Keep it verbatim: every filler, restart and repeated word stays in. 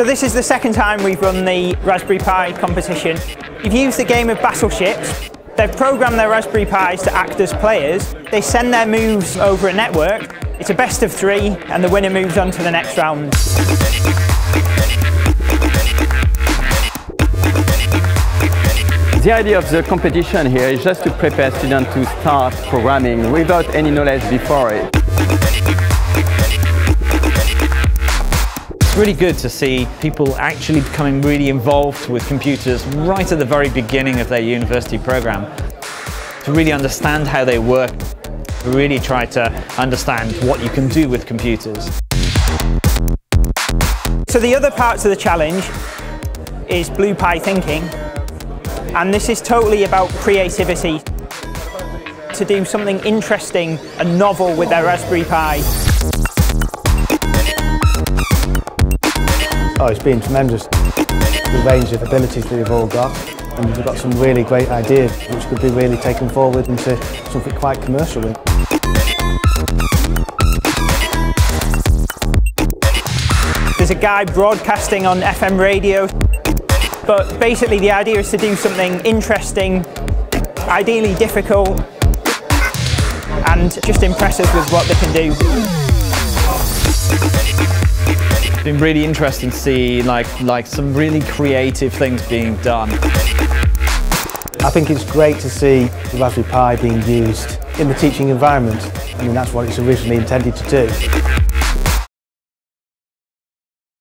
So this is the second time we've run the Raspberry Pi competition. We've used the game of battleships. They've programmed their Raspberry Pis to act as players. They send their moves over a network. It's a best of three, and the winner moves on to the next round. The idea of the competition here is just to prepare students to start programming without any knowledge before it. It's really good to see people actually becoming really involved with computers right at the very beginning of their university program. To really understand how they work, to really try to understand what you can do with computers. So the other parts of the challenge is Blue Pi thinking, and this is totally about creativity, to do something interesting and novel with their Raspberry Pi. Oh, it's been tremendous, the range of abilities that we've all got, and we've got some really great ideas which could be really taken forward into something quite commercial. There's a guy broadcasting on F M radio, but basically the idea is to do something interesting, ideally difficult, and just impress us with what they can do. It's been really interesting to see like, like some really creative things being done. I think it's great to see the Raspberry Pi being used in the teaching environment. I mean, that's what it's originally intended to do.